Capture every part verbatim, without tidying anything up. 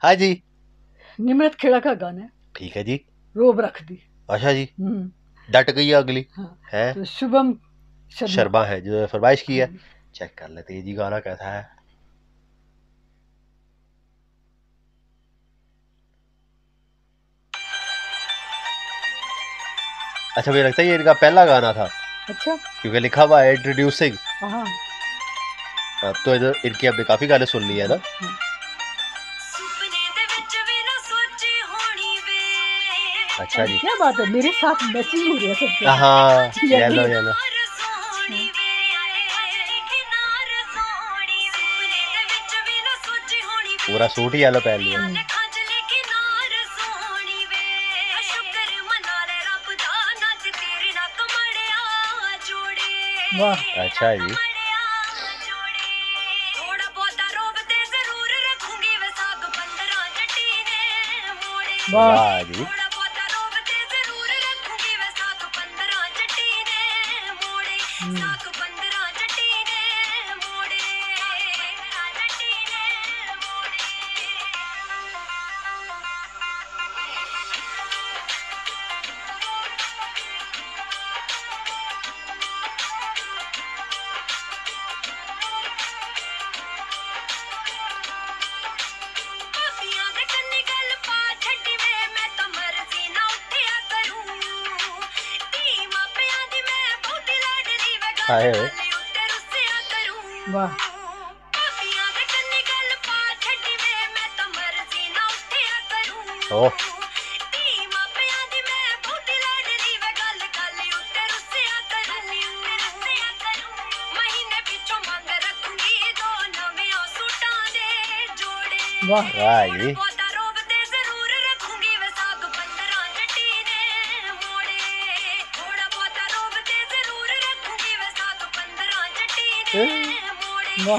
हाँ जी, निमरत खेड़ा का गाना है। ठीक है जी। रोब रख दी। अच्छा जी, हम्म डट गई है अगली। हाँ, है तो शुभम शर्मा शर्मा है जो फरमाइश की हाँ है। जी। चेक कर लेते हैं जी गाना कैसा है। अच्छा, मुझे लगता है ये इनका पहला गाना था अच्छा क्योंकि लिखा हुआ है इंट्रोड्यूसिंग। हाँ अब तो इधर इनके हमने काफी गाने सुन लिए है ना। हाँ। अच्छा जी, क्या बात है, मेरे साथ मैचिंग हो रही है सबके साथ। हाँ येलो येलो येलो। पूरा सूट ही येलो पहन लिया। वाह अच्छा जी, वाह वाह जी। हम्म। हाय ओए। वाह ओह वाह वाह जी। वाह।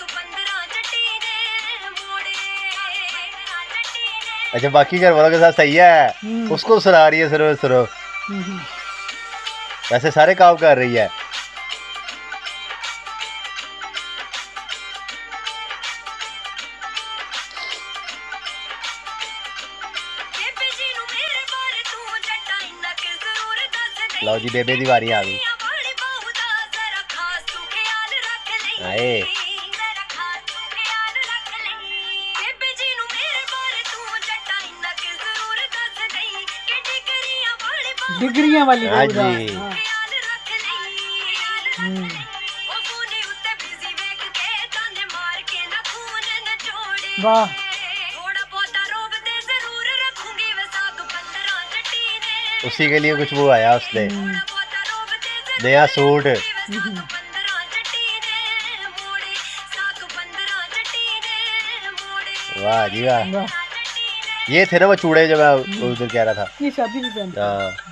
अच्छा, बाकी घर वालों के साथ सही है, हम्म उसको सुना रही है सिर्फ सिर्फ। हम्म। वैसे सारे काम कर रही है। लो जी, बेबे दी बारी आ गई। आए डिग्रियां वाली हाँ बहू जी। हाँ। हम्म वाह उसी के लिए कुछ वो आया उसने हम्म नया सूट। हम्म। वाह जी वाह। वाह ये थे ना वो चूड़े जो मैं हम्म। उधर कह रहा था। ये शादी भी पहनते हैं। हाँ।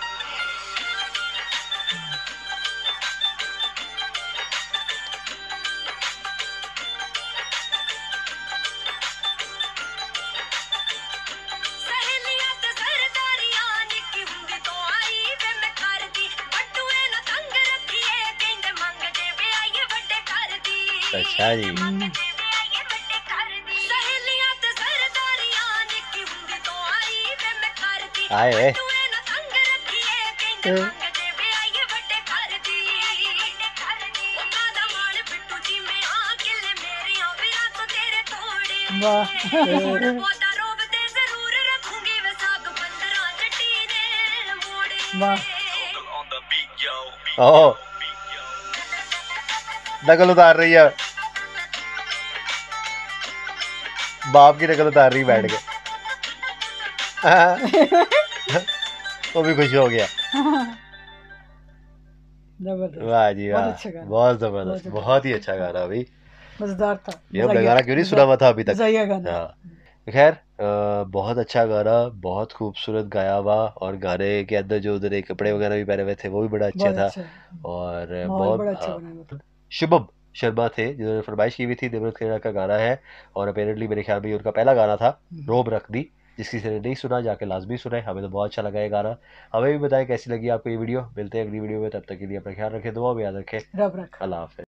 अच्छा जी। हम्म। आए वे। वाह वाह ओह, नकल उतार रही है, बाप की नकल उतार रही बैठ के। वो भी खुश हो गया। जबरदस्त। वाह जी बहुत वाह, अच्छा गाना। बहुत बहुत जबरदस्त, जबरदस्त। बहुत ही अच्छा गाना भाई। मजेदार था। ये हमने गाना क्यों नहीं सुना हुआ था अभी तक। मजाइया गाना। हाँ, खैर अ, बहुत अच्छा गाना, बहुत खूबसूरत गाया हुआ। और गाने के अंदर जो उधर एक कपड़े वगैरह भी पहने हुए थे वो भी बड़ा अच्छा बहुत था। अच्छा और माहौल बहुत बड़ा अच्छा हाँ, बना हुआ था। शुभम शर्मा थे जिन्होंने फरमाइश की हुई थी, निमरत खेड़ा का गाना है। और अपेरेंटली मेरे ख्याल में ये उनका पहला गाना था, रोब रख दी। जिस किसी ने नहीं सुना जाके लाजमी सुने, हमें तो बहुत अच्छा लगा ये गाना। हमें भी बताएं कैसी लगी आपको ये वीडियो। मिलते हैं अगली वीडियो में, तब तक के लिए अपना ख्याल रखें, दुआ में याद रखें। रब रखा। अल्लाह हाफ़िज़।